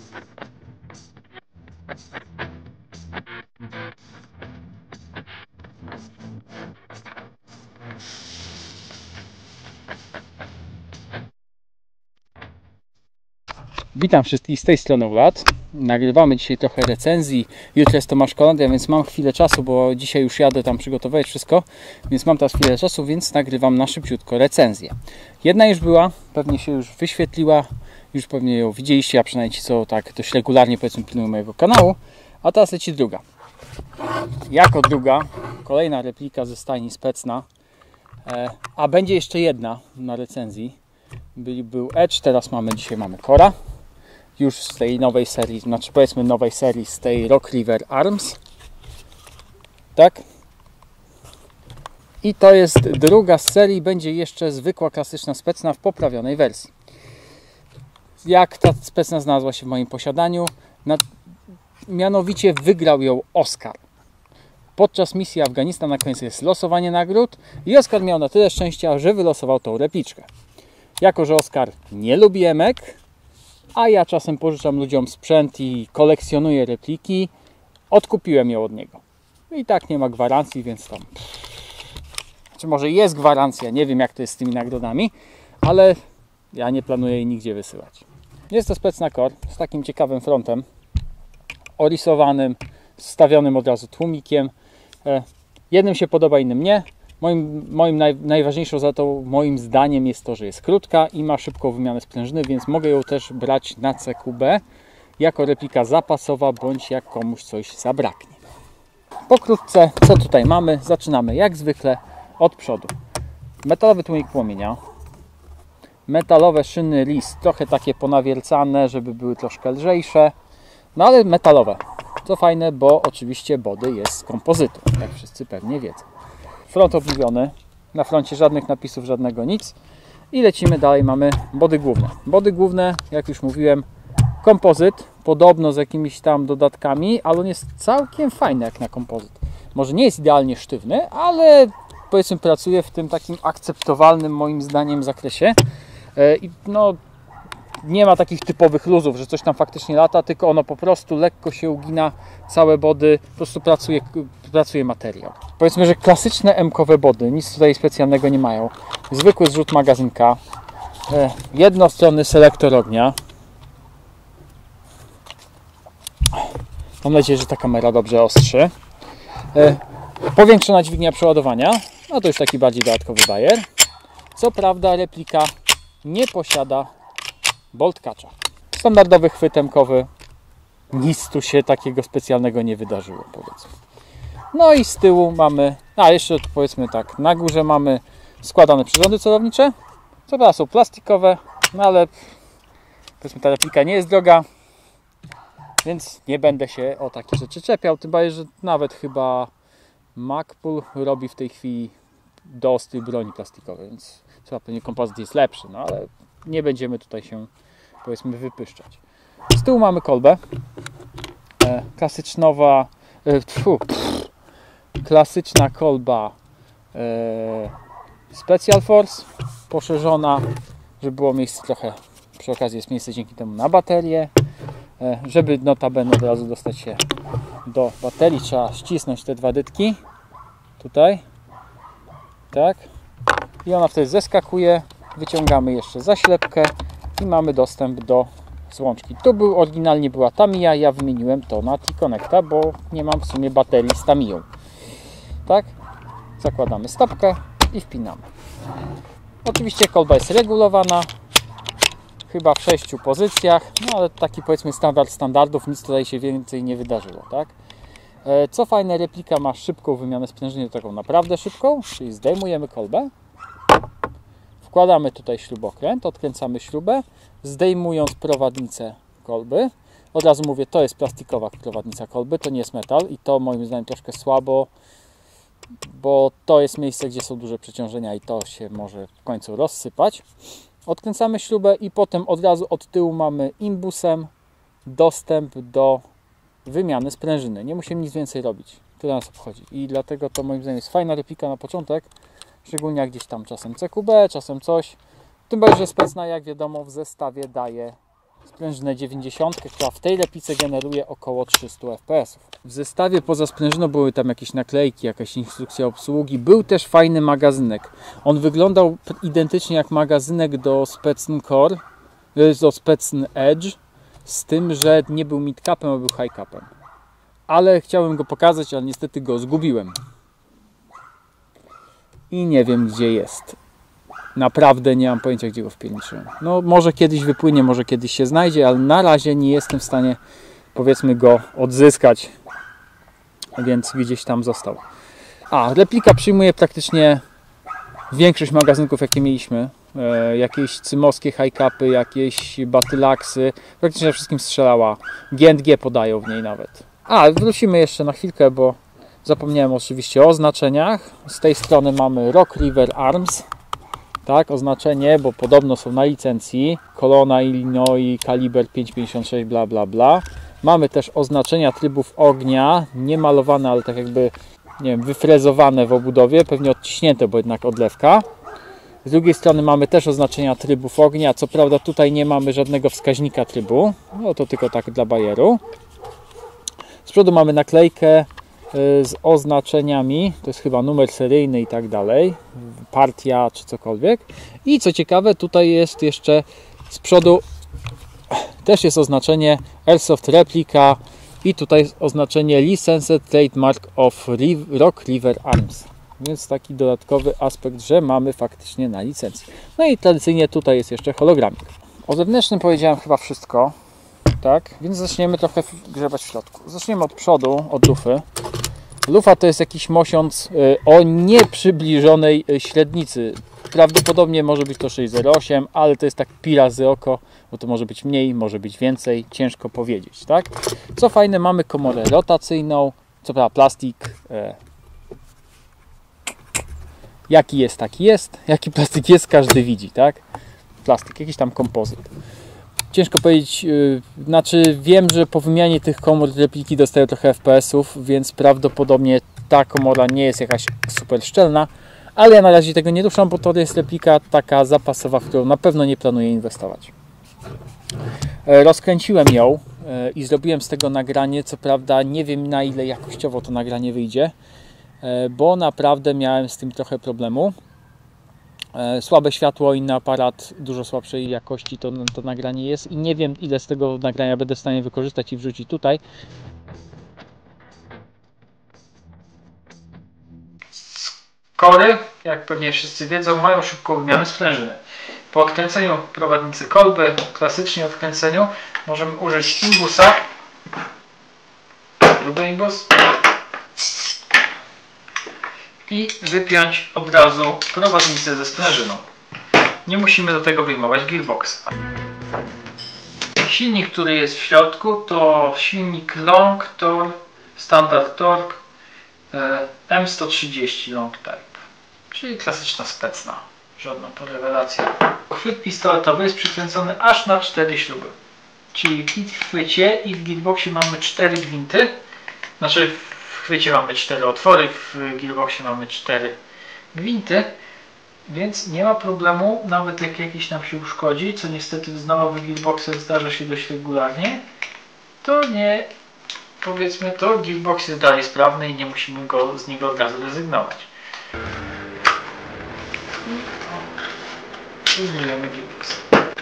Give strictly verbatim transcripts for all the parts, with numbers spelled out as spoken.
Witam wszystkich z tej strony Vlad. Nagrywamy dzisiaj trochę recenzji. Jutro jest Tomasz Kolandia, więc mam chwilę czasu, bo dzisiaj już jadę tam przygotować wszystko, więc mam teraz chwilę czasu, więc nagrywam na szybciutko recenzję. Jedna już była, pewnie się już wyświetliła, już pewnie ją widzieliście, a przynajmniej ci, co tak dość regularnie, powiedzmy, pilnują mojego kanału. A teraz leci druga. Jako druga, kolejna replika ze stajni Specna, a będzie jeszcze jedna na recenzji. Był Edge, teraz mamy, dzisiaj mamy Cora. Już z tej nowej serii, znaczy powiedzmy nowej serii z tej Rock River Arms. Tak. I to jest druga z serii, będzie jeszcze zwykła, klasyczna Specna w poprawionej wersji. Jak ta Specna znalazła się w moim posiadaniu? Na, mianowicie wygrał ją Oskar. Podczas misji Afganistan na końcu jest losowanie nagród i Oskar miał na tyle szczęścia, że wylosował tą repliczkę. Jako że Oskar nie lubi emek, a ja czasem pożyczam ludziom sprzęt i kolekcjonuję repliki, odkupiłem ją od niego. I tak nie ma gwarancji, więc tam... Czy może jest gwarancja, nie wiem jak to jest z tymi nagrodami, ale ja nie planuję jej nigdzie wysyłać. Jest to Specna Core z takim ciekawym frontem, orysowanym, stawionym od razu tłumikiem. Jednym się podoba, innym nie. Moim, moim naj, najważniejszą zaletą, moim zdaniem, jest to, że jest krótka i ma szybką wymianę sprężyny, więc mogę ją też brać na C Q B jako replika zapasowa, bądź jak komuś coś zabraknie. Pokrótce, co tutaj mamy? Zaczynamy jak zwykle od przodu. Metalowy tłumik płomienia, metalowe szyny Lis, trochę takie ponawiercane, żeby były troszkę lżejsze, no ale metalowe. Co fajne, bo oczywiście body jest z kompozytu, jak wszyscy pewnie wiedzą. Front obliwiony, na froncie żadnych napisów, żadnego nic. I lecimy dalej, mamy body główne. Body główne, jak już mówiłem, kompozyt, podobno z jakimiś tam dodatkami, ale on jest całkiem fajny jak na kompozyt. Może nie jest idealnie sztywny, ale powiedzmy pracuje w tym takim akceptowalnym moim zdaniem zakresie. I no, nie ma takich typowych luzów, że coś tam faktycznie lata, tylko ono po prostu lekko się ugina, całe body, po prostu pracuje, pracuje materiał. Powiedzmy, że klasyczne M-kowe body, nic tutaj specjalnego nie mają. Zwykły zrzut magazynka, jednostronny selektor ognia. Mam nadzieję, że ta kamera dobrze ostrzy. Powiększona dźwignia przeładowania, no to już taki bardziej dodatkowy bajer. Co prawda replika nie posiada bolt catcha. Standardowy chwyt M-kowy. Nic tu się takiego specjalnego nie wydarzyło, powiedzmy. No i z tyłu mamy, a jeszcze powiedzmy tak, na górze mamy składane przyrządy celownicze. Co prawda są plastikowe, no ale powiedzmy ta replika nie jest droga, więc nie będę się o takie rzeczy czepiał. Tym bardziej, że nawet chyba Magpul robi w tej chwili do ostrej broni plastikowej, więc chyba pewnie kompozyt jest lepszy, no ale nie będziemy tutaj się, powiedzmy, wypyszczać. Z tyłu mamy kolbę. E, klasycznowa, e, tfu, pff, klasyczna kolba e, Special Force, poszerzona, żeby było miejsce trochę, przy okazji jest miejsce dzięki temu na baterię. E, żeby notabene od razu dostać się do baterii, trzeba ścisnąć te dwa dytki. Tutaj. Tak. I ona wtedy zeskakuje. Wyciągamy jeszcze zaślepkę i mamy dostęp do złączki. Tu był, oryginalnie była Tamiya, ja wymieniłem to na T-Connecta, bo nie mam w sumie baterii z Tamiyą. Tak? Zakładamy stopkę i wpinamy. Oczywiście kolba jest regulowana, chyba w sześciu pozycjach, no ale taki powiedzmy standard standardów, nic tutaj się więcej nie wydarzyło. Tak? Co fajne, replika ma szybką wymianę sprężyny, taką naprawdę szybką, czyli zdejmujemy kolbę. Wkładamy tutaj śrubokręt, odkręcamy śrubę, zdejmując prowadnicę kolby. Od razu mówię, to jest plastikowa prowadnica kolby, to nie jest metal i to moim zdaniem troszkę słabo, bo to jest miejsce, gdzie są duże przeciążenia i to się może w końcu rozsypać. Odkręcamy śrubę i potem od razu od tyłu mamy imbusem dostęp do wymiany sprężyny. Nie musimy nic więcej robić. Tyle nas obchodzi. I dlatego to moim zdaniem jest fajna replika na początek. Szczególnie jak gdzieś tam czasem C Q B, czasem coś. Tym bardziej, że Specna, jak wiadomo, w zestawie daje sprężynę dziewięćdziesiąt, która w tej replice generuje około trzysta F P S ów. W zestawie poza sprężyną były tam jakieś naklejki, jakaś instrukcja obsługi. Był też fajny magazynek. On wyglądał identycznie jak magazynek do Specn Core, do Specn Edge, z tym, że nie był mid-capem, a był high-capem. Ale chciałem go pokazać, ale niestety go zgubiłem. I nie wiem, gdzie jest. Naprawdę nie mam pojęcia, gdzie go wpierniczyłem. No może kiedyś wypłynie, może kiedyś się znajdzie, ale na razie nie jestem w stanie, powiedzmy, go odzyskać. Więc gdzieś tam został. A, replika przyjmuje praktycznie większość magazynków, jakie mieliśmy. E, jakieś cymowskie high-capy, jakieś batylaksy. Praktycznie wszystkim strzelała. G N G podają w niej nawet. A, wrócimy jeszcze na chwilkę, bo zapomniałem oczywiście o oznaczeniach. Z tej strony mamy Rock River Arms. Tak, oznaczenie, bo podobno są na licencji. Colona, Illinois, kaliber pięć pięćdziesiąt sześć, bla bla bla. Mamy też oznaczenia trybów ognia, nie malowane, ale tak jakby, nie wiem, wyfrezowane w obudowie, pewnie odciśnięte, bo jednak odlewka. Z drugiej strony mamy też oznaczenia trybów ognia, co prawda tutaj nie mamy żadnego wskaźnika trybu, no to tylko tak dla bajeru. Z przodu mamy naklejkę z oznaczeniami, to jest chyba numer seryjny i tak dalej, partia czy cokolwiek. I co ciekawe, tutaj jest jeszcze z przodu też jest oznaczenie Airsoft Replica i tutaj jest oznaczenie Licensed Trademark of Rock River Arms. Więc taki dodatkowy aspekt, że mamy faktycznie na licencji. No i tradycyjnie tutaj jest jeszcze hologramik. O zewnętrznym powiedziałem chyba wszystko, tak? Więc zaczniemy trochę grzebać w środku. Zaczniemy od przodu, od lufy. Lufa to jest jakiś mosiąc o nieprzybliżonej średnicy. Prawdopodobnie może być to sześć zero osiem, ale to jest tak pi razy oko, bo to może być mniej, może być więcej, ciężko powiedzieć, tak? Co fajne, mamy komorę rotacyjną, co prawda plastik, e, jaki jest, taki jest, jaki plastik jest, każdy widzi, tak? Plastik, jakiś tam kompozyt. Ciężko powiedzieć, yy, znaczy wiem, że po wymianie tych komór repliki dostają trochę F P S ów, więc prawdopodobnie ta komora nie jest jakaś super szczelna, ale ja na razie tego nie ruszam, bo to jest replika taka zapasowa, w którą na pewno nie planuję inwestować. E, rozkręciłem ją e, i zrobiłem z tego nagranie, co prawda nie wiem, na ile jakościowo to nagranie wyjdzie, e, bo naprawdę miałem z tym trochę problemu. Słabe światło, inny aparat, dużo słabszej jakości to, to nagranie jest i nie wiem, ile z tego nagrania będę w stanie wykorzystać i wrzucić tutaj. Kory, jak pewnie wszyscy wiedzą, mają szybką wymianę sprężyny. Po odkręceniu prowadnicy kolby, klasycznie odkręceniu, możemy użyć imbusa. Lubię imbus. I wypiąć od razu prowadnicę ze sprężyną. Nie musimy do tego wyjmować gearboxa. Silnik, który jest w środku, to silnik Longtor Standard Torque M sto trzydzieści Long Type, czyli klasyczna specna. Żadna to rewelacja. Chwyt pistoletowy jest przykręcony aż na cztery śruby. Czyli w chwycie i w gearboxie mamy cztery gwinty. Znaczy w chwycie mamy cztery otwory, w gearboxie mamy cztery gwinty, więc nie ma problemu, nawet jak jakiś nam się uszkodzi, co niestety z nowych gearboxach zdarza się dość regularnie, to nie, powiedzmy to, gearbox jest dalej sprawny i nie musimy go, z niego od razu rezygnować. I zmieniamy gearbox.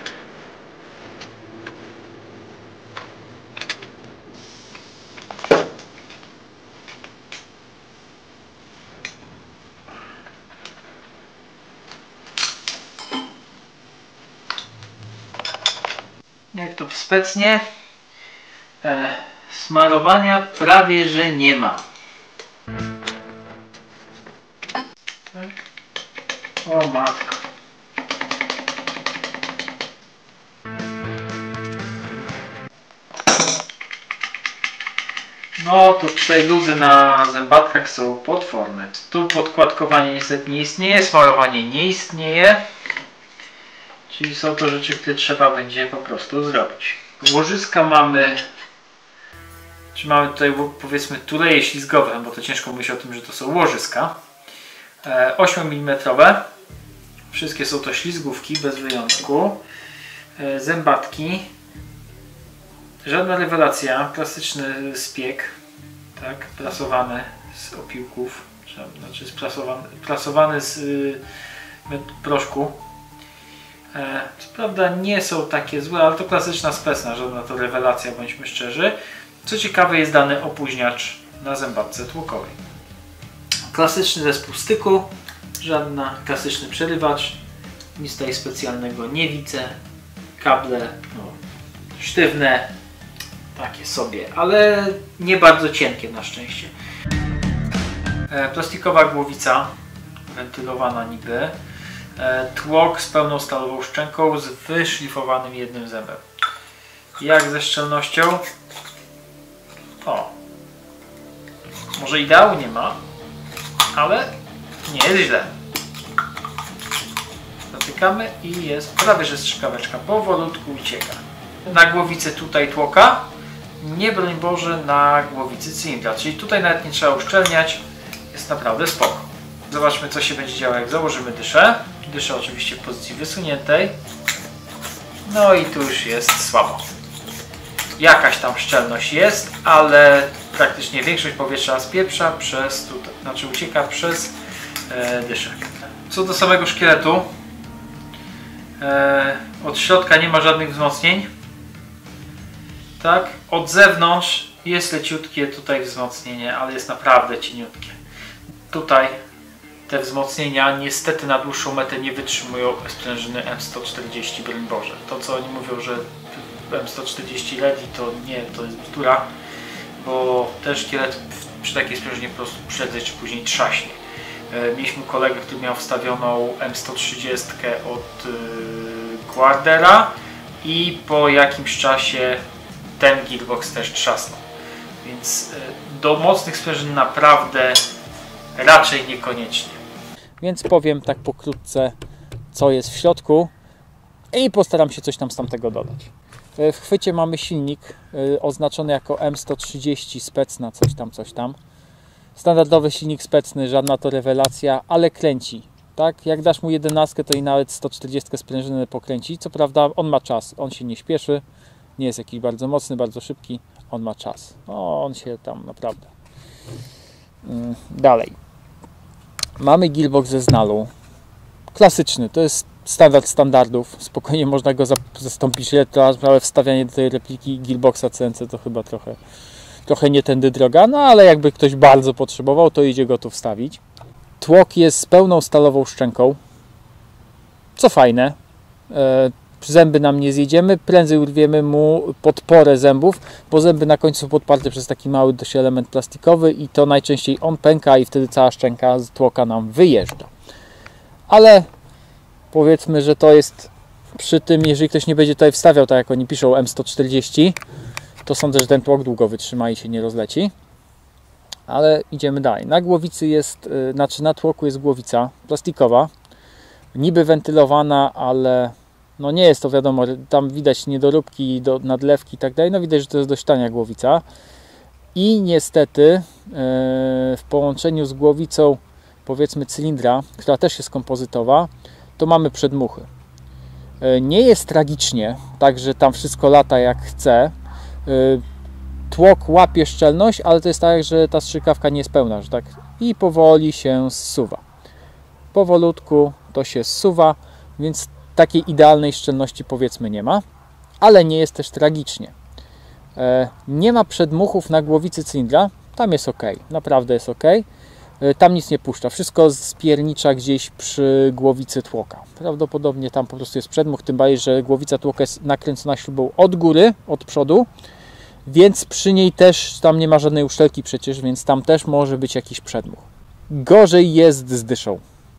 Jak to w specnie, e, smarowania prawie że nie ma. Tak. O matko. No to tutaj luzy na zębatkach są potworne. Tu podkładkowanie niestety nie istnieje, smarowanie nie istnieje. Czyli są to rzeczy, które trzeba będzie po prostu zrobić. Łożyska mamy, czy mamy tutaj powiedzmy tuleje ślizgowe, bo to ciężko mówić o tym, że to są łożyska. osiem milimetrów. Wszystkie są to ślizgówki bez wyjątku. Zębatki. Żadna rewelacja, klasyczny spiek, tak, prasowany z opiłków, znaczy sprasowany, prasowany z y, proszku. E, co prawda nie są takie złe, ale to klasyczna specna, żadna to rewelacja, bądźmy szczerzy. Co ciekawe, jest dany opóźniacz na zębatce tłokowej. Klasyczny zespół styku, żadna klasyczny przerywacz, nic tutaj specjalnego nie widzę. Kable no, sztywne, takie sobie, ale nie bardzo cienkie na szczęście. E, plastikowa głowica, wentylowana niby. E, tłok z pełną stalową szczęką z wyszlifowanym jednym zębem. Jak ze szczelnością? O, może ideału nie ma, ale nie jest źle. Dotykamy i jest prawie że strzykaweczka, powolutku ucieka. Na głowicy tutaj tłoka, nie broń Boże na głowicy cylindra, czyli tutaj nawet nie trzeba uszczelniać, jest naprawdę spoko. Zobaczmy, co się będzie działo, jak założymy dyszę. Dyszę oczywiście w pozycji wysuniętej. No i tu już jest słabo. Jakaś tam szczelność jest, ale praktycznie większość powietrza spieprza przez tutaj, znaczy ucieka przez e, dyszę. Co do samego szkieletu, e, od środka nie ma żadnych wzmocnień. Tak, od zewnątrz jest leciutkie tutaj wzmocnienie, ale jest naprawdę cieniutkie. Tutaj te wzmocnienia niestety na dłuższą metę nie wytrzymują sprężyny M sto czterdzieści, broń Boże. To co oni mówią, że M sto czterdzieści Ready, to nie, to jest bzdura, bo ten szkielet przy takiej sprężynie po prostu prędzej czy później trzaśnie. Mieliśmy kolegę, który miał wstawioną M sto trzydzieści od Guardera i po jakimś czasie ten gearbox też trzasnął. Więc do mocnych sprężyn naprawdę raczej niekoniecznie. Więc powiem tak pokrótce, co jest w środku i postaram się coś tam z tamtego dodać. W chwycie mamy silnik oznaczony jako M sto trzydzieści specna, coś tam, coś tam. Standardowy silnik specny, żadna to rewelacja, ale kręci. Tak? Jak dasz mu jedenastkę, to i nawet sto czterdzieści sprężynę pokręci. Co prawda on ma czas, on się nie śpieszy, nie jest jakiś bardzo mocny, bardzo szybki, on ma czas. O, on się tam naprawdę... Dalej. Mamy gearbox ze znalu. Klasyczny, to jest standard standardów. Spokojnie można go zastąpić, ale wstawianie do tej repliki gearboxa C N C to chyba trochę, trochę nie tędy droga, no ale jakby ktoś bardzo potrzebował, to idzie go tu wstawić. Tłok jest z pełną stalową szczęką, co fajne. Zęby nam nie zjedziemy, prędzej urwiemy mu podporę zębów, bo zęby na końcu są podparte przez taki mały dość element plastikowy i to najczęściej on pęka i wtedy cała szczęka z tłoka nam wyjeżdża. Ale powiedzmy, że to jest przy tym, jeżeli ktoś nie będzie tutaj wstawiał, tak jak oni piszą, M sto czterdzieści, to sądzę, że ten tłok długo wytrzyma i się nie rozleci. Ale idziemy dalej. Na głowicy jest, znaczy na tłoku jest głowica plastikowa, niby wentylowana, ale no nie jest to wiadomo, tam widać niedoróbki, do, nadlewki i tak dalej, no widać, że to jest dość tania głowica. I niestety yy, w połączeniu z głowicą, powiedzmy cylindra, która też jest kompozytowa, to mamy przedmuchy. Yy, nie jest tragicznie, tak że tam wszystko lata jak chce. Yy, tłok łapie szczelność, ale to jest tak, że ta strzykawka nie jest pełna, że tak i powoli się zsuwa. Powolutku to się zsuwa, więc takiej idealnej szczelności powiedzmy nie ma, ale nie jest też tragicznie. E, nie ma przedmuchów na głowicy cylindra, tam jest ok, naprawdę jest ok. E, tam nic nie puszcza, wszystko spiernicza gdzieś przy głowicy tłoka. Prawdopodobnie tam po prostu jest przedmuch, tym bardziej, że głowica tłoka jest nakręcona śrubą od góry, od przodu, więc przy niej też tam nie ma żadnej uszczelki przecież, więc tam też może być jakiś przedmuch. Gorzej jest z dyszą.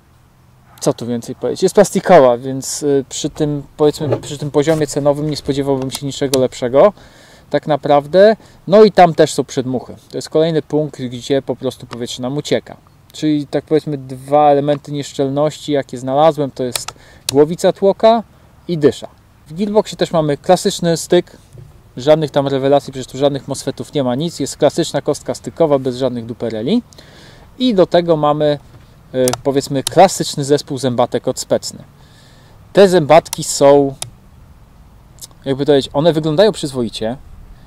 Co tu więcej powiedzieć? Jest plastikowa, więc przy tym, powiedzmy, przy tym poziomie cenowym nie spodziewałbym się niczego lepszego, tak naprawdę. No i tam też są przedmuchy. To jest kolejny punkt, gdzie po prostu powietrze nam ucieka. Czyli tak powiedzmy dwa elementy nieszczelności, jakie znalazłem, to jest głowica tłoka i dysza. W gearboxie też mamy klasyczny styk, żadnych tam rewelacji, przecież tu żadnych mosfetów nie ma, nic. Jest klasyczna kostka stykowa bez żadnych dupereli. I do tego mamy powiedzmy klasyczny zespół zębatek od Specny. Te zębatki są, jakby to powiedzieć, one wyglądają przyzwoicie,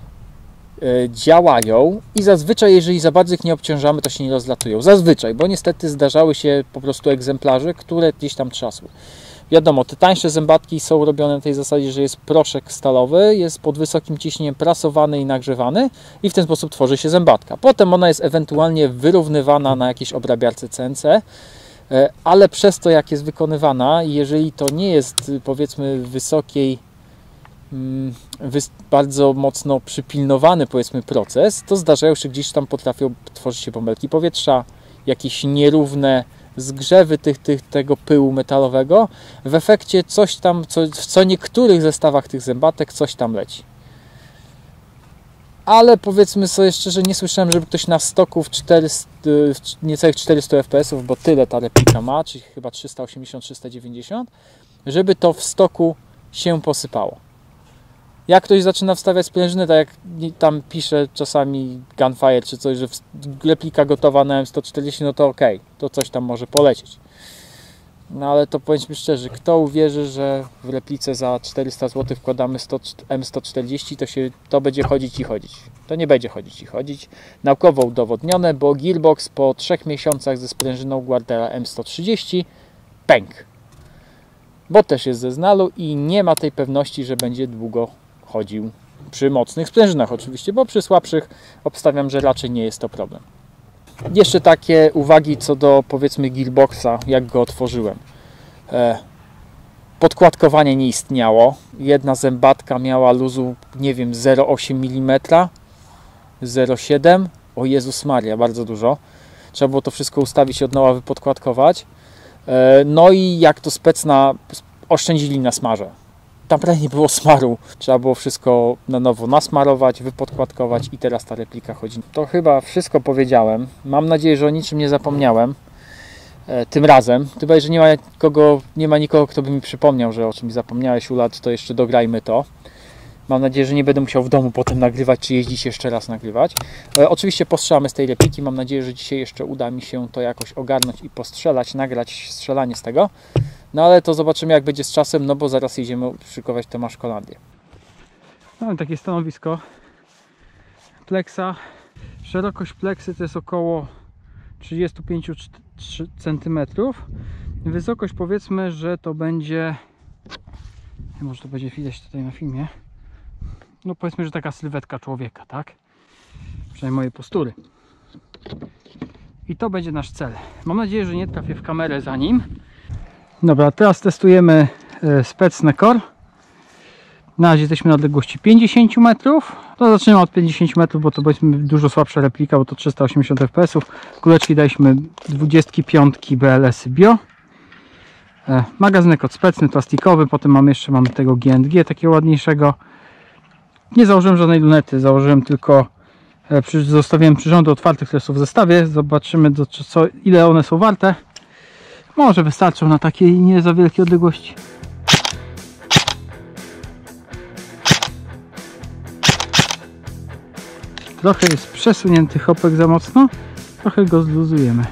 działają i zazwyczaj, jeżeli za bardzo ich nie obciążamy, to się nie rozlatują. Zazwyczaj, bo niestety zdarzały się po prostu egzemplarze, które gdzieś tam trzasły. Wiadomo, te tańsze zębatki są robione na tej zasadzie, że jest proszek stalowy, jest pod wysokim ciśnieniem prasowany i nagrzewany i w ten sposób tworzy się zębatka. Potem ona jest ewentualnie wyrównywana na jakiejś obrabiarce C N C, ale przez to, jak jest wykonywana, jeżeli to nie jest, powiedzmy, wysokiej, bardzo mocno przypilnowany, powiedzmy, proces, to zdarzają się, gdzieś tam potrafią tworzyć się bąbelki powietrza, jakieś nierówne zgrzewy tych, tych, tego pyłu metalowego. W efekcie coś tam, co, w co niektórych zestawach tych zębatek coś tam leci. Ale powiedzmy sobie szczerze, nie słyszałem, żeby ktoś na stoku w czterysta, niecałych czterysta F P S ów, bo tyle ta replika ma, czyli chyba trzysta osiemdziesiąt trzysta dziewięćdziesiąt, żeby to w stoku się posypało. Jak ktoś zaczyna wstawiać sprężyny, tak jak tam pisze czasami Gunfire czy coś, że replika gotowa na M sto czterdzieści, no to ok, to coś tam może polecieć. No ale to powiedzmy szczerze, kto uwierzy, że w replice za czterysta złotych wkładamy M sto czterdzieści, to się to będzie chodzić i chodzić. To nie będzie chodzić i chodzić. Naukowo udowodnione, bo gearbox po trzech miesiącach ze sprężyną Guardera M sto trzydzieści pękł. Bo też jest ze znalu i nie ma tej pewności, że będzie długo chodził przy mocnych sprężynach oczywiście, bo przy słabszych obstawiam, że raczej nie jest to problem. Jeszcze takie uwagi co do, powiedzmy, gearboxa, jak go otworzyłem. Podkładkowanie nie istniało. Jedna zębatka miała luzu, nie wiem, zero przecinek osiem milimetra, zero przecinek siedem. O Jezus Maria, bardzo dużo. Trzeba było to wszystko ustawić i od nowa wypodkładkować. No i jak to specna, oszczędzili na smarze. Tam prawie nie było smaru. Trzeba było wszystko na nowo nasmarować, wypodkładkować i teraz ta replika chodzi. To chyba wszystko powiedziałem. Mam nadzieję, że o niczym nie zapomniałem. E, tym razem. Chyba, że nie ma, kogo, nie ma nikogo, kto by mi przypomniał, że o czymś zapomniałeś, Ula, to jeszcze dograjmy to. Mam nadzieję, że nie będę musiał w domu potem nagrywać, czy jeździć jeszcze raz nagrywać. E, oczywiście postrzelamy z tej repliki. Mam nadzieję, że dzisiaj jeszcze uda mi się to jakoś ogarnąć i postrzelać, nagrać strzelanie z tego. No ale to zobaczymy, jak będzie z czasem, no bo zaraz jedziemy szykować Tomaszkolandię. Mamy takie stanowisko Plexa. Szerokość pleksy to jest około trzydzieści pięć centymetrów. Wysokość, powiedzmy, że to będzie, może to będzie widać tutaj na filmie, no powiedzmy, że taka sylwetka człowieka, tak? Przynajmniej mojej postury. I to będzie nasz cel. Mam nadzieję, że nie trafię w kamerę za nim. Dobra, teraz testujemy Specne Core. Na razie jesteśmy na odległości pięćdziesiąt metrów. To zaczniemy od pięćdziesięciu metrów, bo to powiedzmy dużo słabsza replika, bo to trzysta osiemdziesiąt F P S ów. Kuleczki daliśmy dwadzieścia pięć B L S Bio. Magazynek od Specny, plastikowy. Potem mamy jeszcze mamy tego G and G, takiego ładniejszego. Nie założyłem żadnej lunety, założyłem tylko, zostawiłem przyrządy otwarte, które są w zestawie. Zobaczymy, do, co, ile one są warte. Może wystarczą na takiej nie za wielkiej odległości. Trochę jest przesunięty hopek za mocno, trochę go zluzujemy.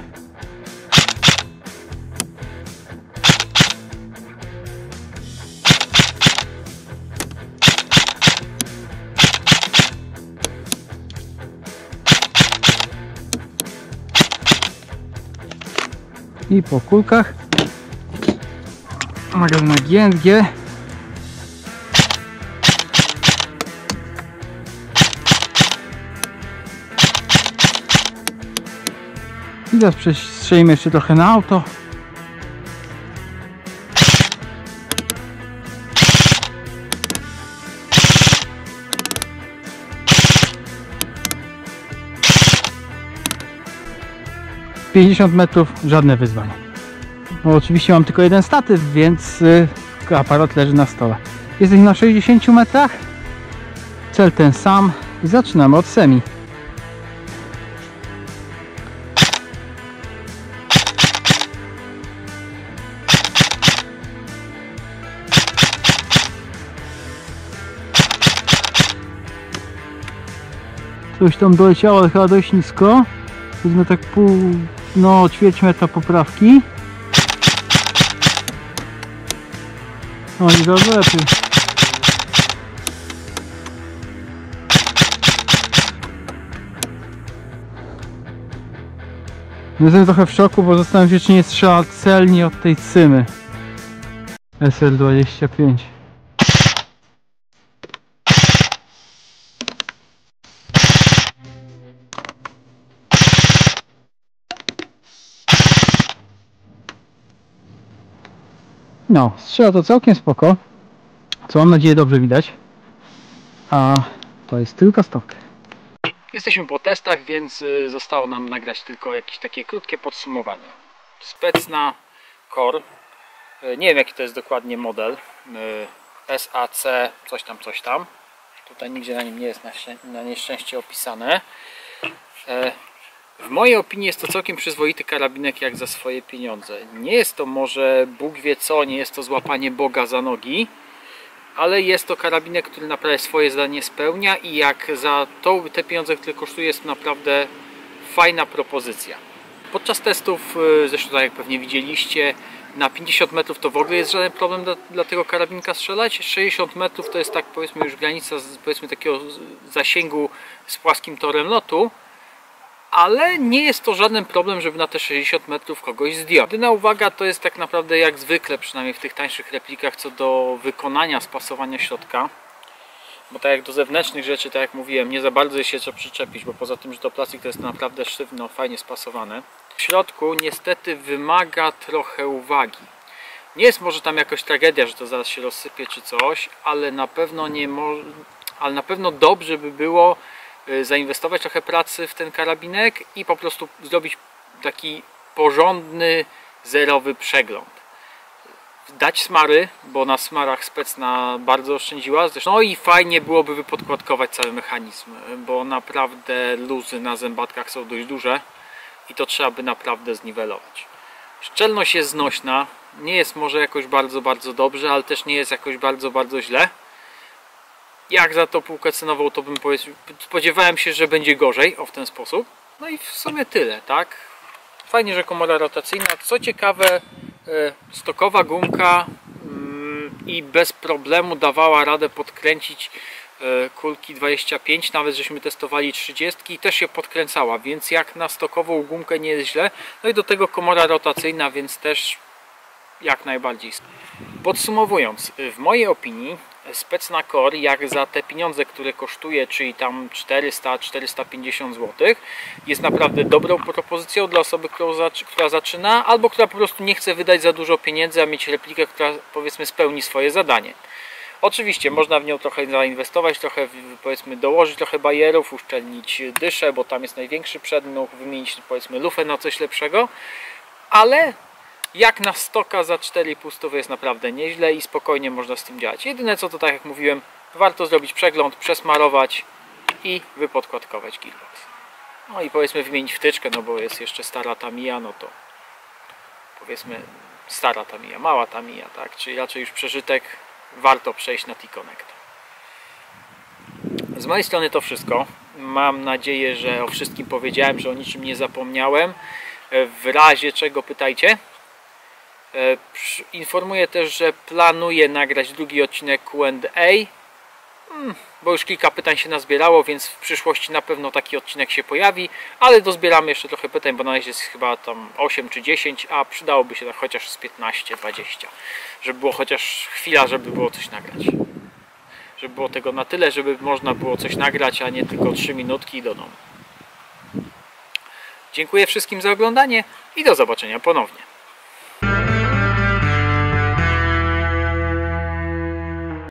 I po kulkach magazynek G and G. I teraz przestrzelimy jeszcze trochę na auto. pięćdziesiąt metrów, żadne wyzwanie. No, oczywiście mam tylko jeden statyw, więc y, aparat leży na stole. Jesteśmy na sześćdziesięciu metrach. Cel ten sam i zaczynamy od semi. Coś tam doleciało, ale chyba dość nisko. Wezmę tak pół, no ćwierć metra poprawki. No i dobrze lepiej. Jestem trochę w szoku, bo zastanawiam się, czy nie strzela celnie od tej cymy S L dwadzieścia pięć. No, strzela to całkiem spoko, co mam nadzieję dobrze widać, a to jest tylko stok. Jesteśmy po testach, więc zostało nam nagrać tylko jakieś takie krótkie podsumowanie. Specna Core, nie wiem jaki to jest dokładnie model, S A C coś tam coś tam, tutaj nigdzie na nim nie jest na nieszczęście opisane. W mojej opinii jest to całkiem przyzwoity karabinek jak za swoje pieniądze. Nie jest to może Bóg wie co, nie jest to złapanie Boga za nogi, ale jest to karabinek, który naprawdę swoje zadanie spełnia i jak za to, te pieniądze, które kosztuje, jest to naprawdę fajna propozycja. Podczas testów, zresztą tak jak pewnie widzieliście, na pięćdziesiąt metrów to w ogóle jest żaden problem dla, dla tego karabinka strzelać. sześćdziesiąt metrów to jest tak powiedzmy już granica powiedzmy takiego zasięgu z płaskim torem lotu. Ale nie jest to żaden problem, żeby na te sześćdziesiąt metrów kogoś zdjąć. Jedyna uwaga to jest tak naprawdę jak zwykle, przynajmniej w tych tańszych replikach, co do wykonania spasowania środka. Bo tak jak do zewnętrznych rzeczy, tak jak mówiłem, nie za bardzo się trzeba przyczepić, bo poza tym, że to plastik to jest naprawdę sztywno, fajnie spasowane. W środku niestety wymaga trochę uwagi. Nie jest może tam jakaś tragedia, że to zaraz się rozsypie czy coś, ale na pewno nie mo... ale na pewno dobrze by było zainwestować trochę pracy w ten karabinek i po prostu zrobić taki porządny, zerowy przegląd. Dać smary, bo na smarach Specna bardzo oszczędziła. Zresztą, no i fajnie byłoby wypodkładkować cały mechanizm, bo naprawdę luzy na zębatkach są dość duże i to trzeba by naprawdę zniwelować. Szczelność jest znośna, nie jest może jakoś bardzo, bardzo dobrze, ale też nie jest jakoś bardzo, bardzo źle. Jak za to półkę cenową, to bym powiedział, spodziewałem się, że będzie gorzej, o w ten sposób. No i w sumie tyle, tak? Fajnie, że komora rotacyjna. Co ciekawe, stokowa gumka i bez problemu dawała radę podkręcić kulki dwadzieścia pięć, nawet żeśmy testowali trzydzieści i też się podkręcała, więc jak na stokową gumkę nie jest źle. No i do tego komora rotacyjna, więc też jak najbardziej. Podsumowując, w mojej opinii Specna Core jak za te pieniądze, które kosztuje, czyli tam czterysta do czterystu pięćdziesięciu złotych, jest naprawdę dobrą propozycją dla osoby, która zaczyna, albo która po prostu nie chce wydać za dużo pieniędzy, a mieć replikę, która powiedzmy spełni swoje zadanie. Oczywiście można w nią trochę zainwestować, trochę powiedzmy dołożyć trochę bajerów, uszczelnić dyszę, bo tam jest największy przedmuch, wymienić powiedzmy lufę na coś lepszego, ale jak na stoka za cztery i pół stówy jest naprawdę nieźle i spokojnie można z tym działać. Jedyne co to, tak jak mówiłem, warto zrobić przegląd, przesmarować i wypodkładkować gearbox. No i powiedzmy wymienić wtyczkę, no bo jest jeszcze stara Tamiya, no to powiedzmy stara Tamiya, mała Tamiya, tak, czyli raczej już przeżytek, warto przejść na T-Connect. Z mojej strony to wszystko. Mam nadzieję, że o wszystkim powiedziałem, że o niczym nie zapomniałem. W razie czego pytajcie. Informuję też, że planuję nagrać drugi odcinek Q and A, bo już kilka pytań się nazbierało, więc w przyszłości na pewno taki odcinek się pojawi, ale dozbieramy jeszcze trochę pytań, bo na razie jest chyba tam osiem czy dziesięć, a przydałoby się tak chociaż z piętnaście dwadzieścia, żeby było chociaż chwila, żeby było coś nagrać. Żeby było tego na tyle, żeby można było coś nagrać, a nie tylko trzy minutki i do domu. Dziękuję wszystkim za oglądanie i do zobaczenia ponownie.